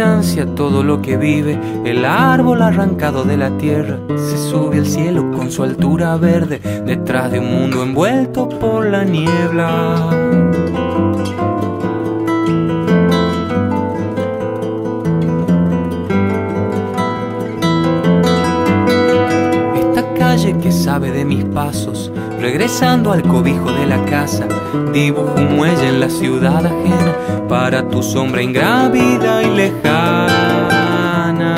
distancia todo lo que vive, el árbol arrancado de la tierra se sube al cielo con su altura verde, detrás de un mundo envuelto por la niebla. Que sabe de mis pasos, regresando al cobijo de la casa, dibujo un muelle en la ciudad ajena para tu sombra ingrávida y lejana.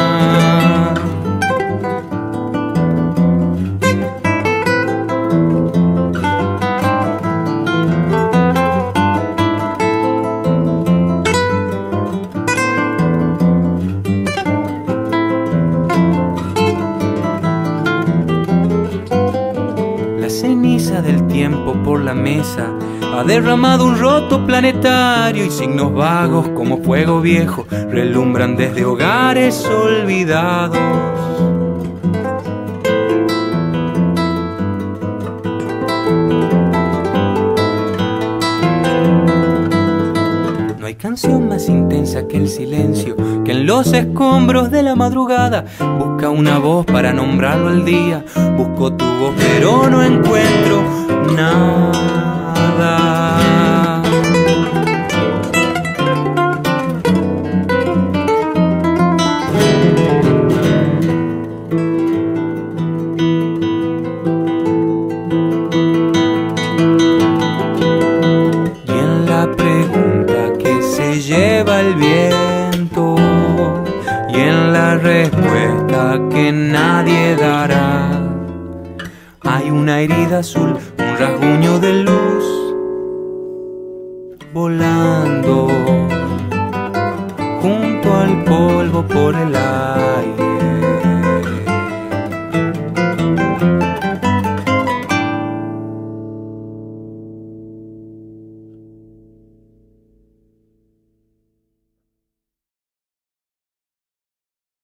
La ceniza del tiempo por la mesa ha derramado un roto planetario y signos vagos como fuego viejo relumbran desde hogares olvidados. No hay canción más intensa que el silencio, que en los escombros de la madrugada busca una voz para nombrarlo al día. Busco tu voz pero no encuentro nada. Y en la pregunta que se lleva el viento, y en la respuesta que nadie dará, hay una herida azul, un rasguño de luz volando junto al polvo por el aire.